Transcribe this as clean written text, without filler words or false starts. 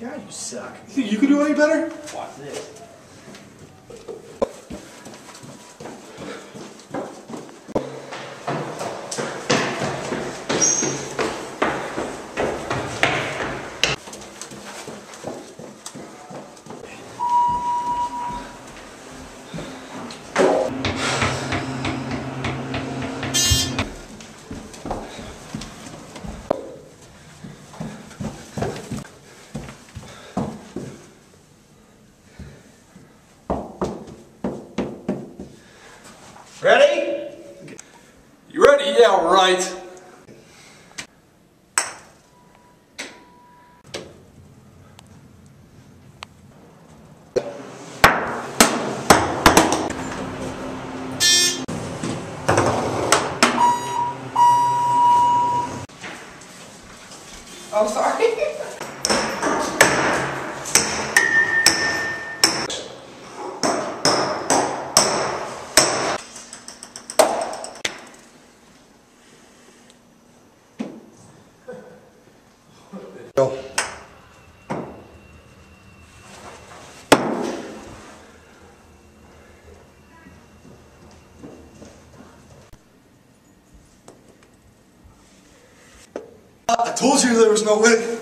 God, you suck. You think you could do any better? Watch this. Ready? You ready? Yeah, right. Oh, sorry. Go. I told you there was no way.